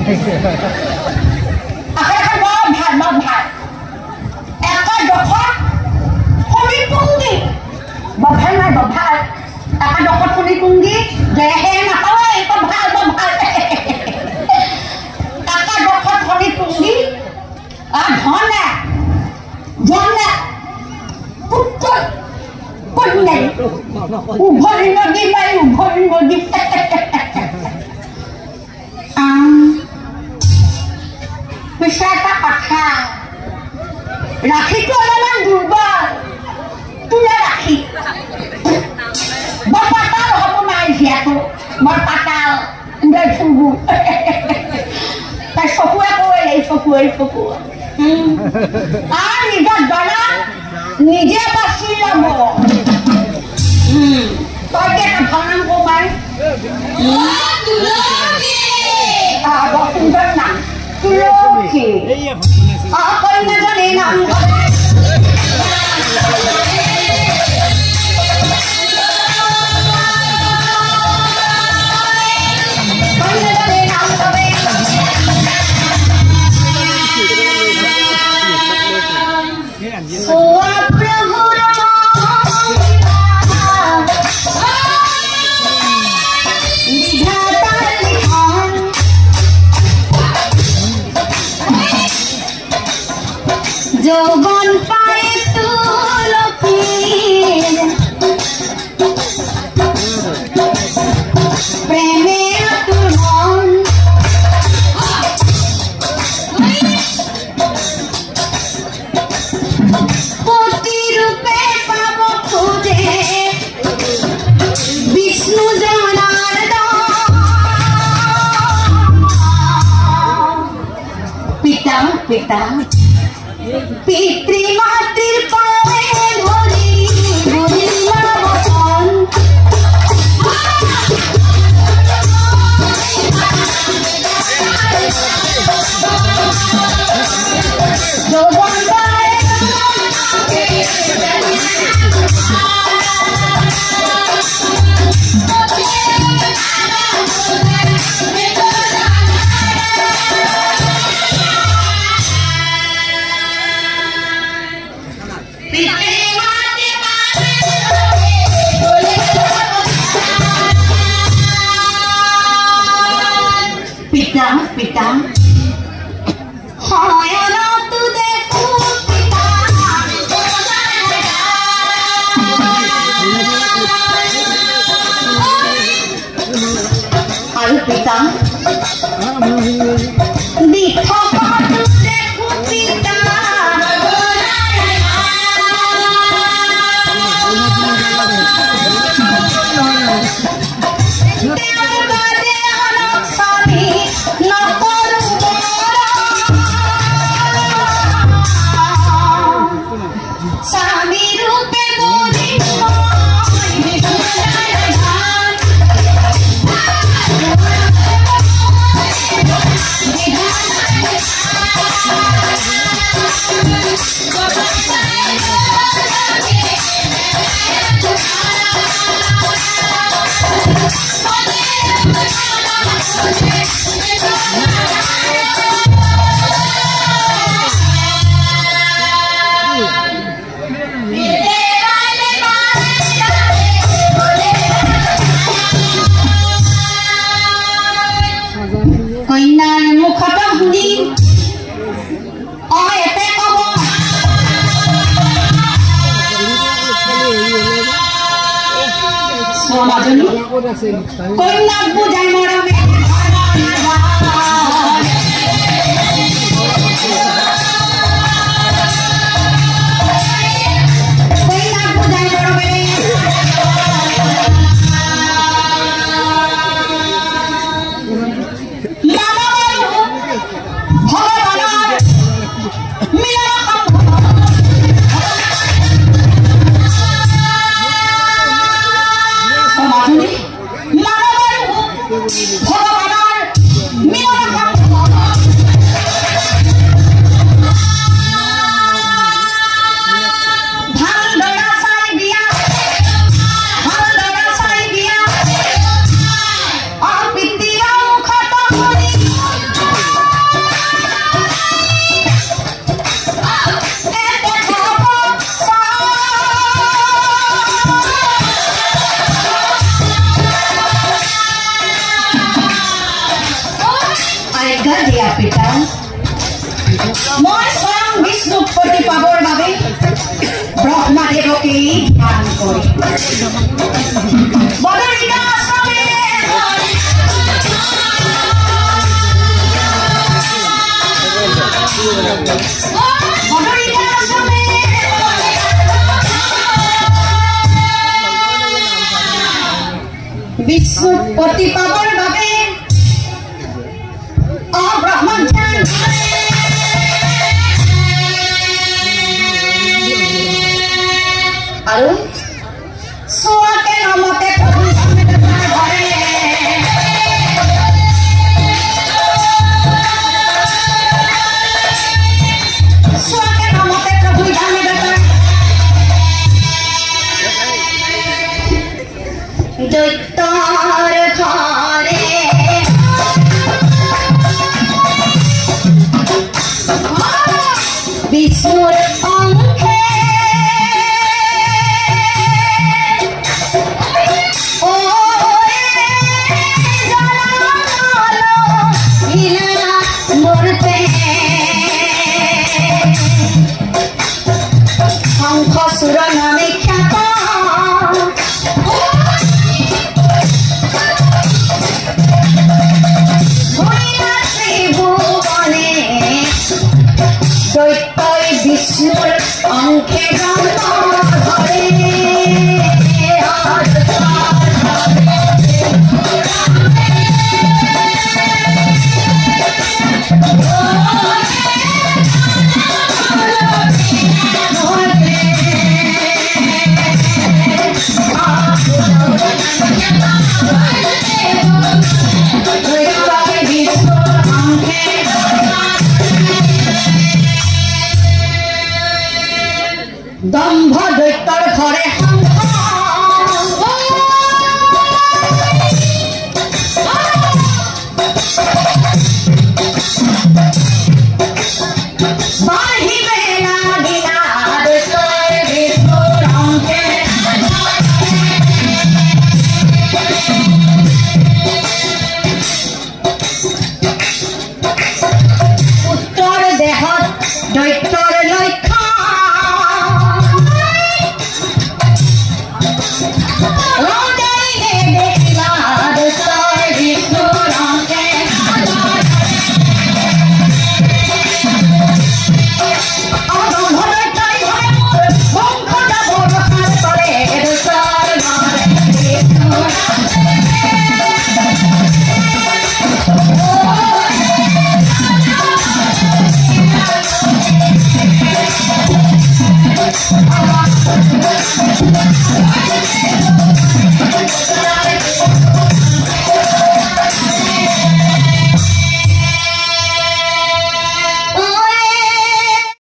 আখেৰ বৰ ভাল এটা ডখৰ শুনি কুংগি বভাই নাই বভাই এটা ডখৰ শুনি কুংগি দেহে নাপায় বভাই এটা ডখৰ শুনি কুংগি ধনে জনে পুত্ৰ কন্যা উভয় নদী নাই উভয় নদী পিছে এটা কথা ৰাখিটো অলপমান দুৰ্বল তোলে ৰাখি বৰ পাতাল হ'ব নাই জীয়াটো বৰ পাতাল ফুলবো তাই চকুৱে কৈ চকুৱে আর নিজের দলা নিজে বাঁচি যাব তই একটা ভাঙান কমাই বসুন্ধর নাম তুলসী কন্যাজনের নাম যৌবন পায়ে তুলসীর প্রেমের তুলন প্রতিরূপে পাব খুঁজে বিষ্ণু জনার্দন পিতা পিতৃমাতৃর পায়ে ধরি ধরিলা বসন যৌবন পায়ে পিতা হয়তো দেখো পিতা আর পিতা দীর্ঘ দেখো পিতা কন্যাৰ মুখত শুনি এতে কব সমাজনী কন্যাক বুজাই মৰমে আজ্ঞা দিয়া পিতা মই স্বয়ং বিষ্ণুক প্ৰতি পাবৰ বাবে ব্ৰহ্মাদেৱকে ধ্যান কৰি বদৰিকা আশ্ৰমে বিষ্ণুক প্ৰতি পাবৰ বাবে ব্ৰহ্মজ্ঞান আৰু সোৱাকে নামতে প্ৰভু ঘৰে সোৱাকে নামতে প্ৰভু ধামে দৈত্যৰ ঘৰে বিষ্ণুৰ অংশে শংখচূড় নামে খ্যাত ত্ৰিভুৱনে দৈত্যই বিষ্ণুৰ অংশে ধৰে দম্ভ দৈত্যৰ ঘৰে বাঢ়িবে লাগিলা দৈত্যৰ বিষ্ণুৰ অংশে উত্তৰ দেহত দৈত্য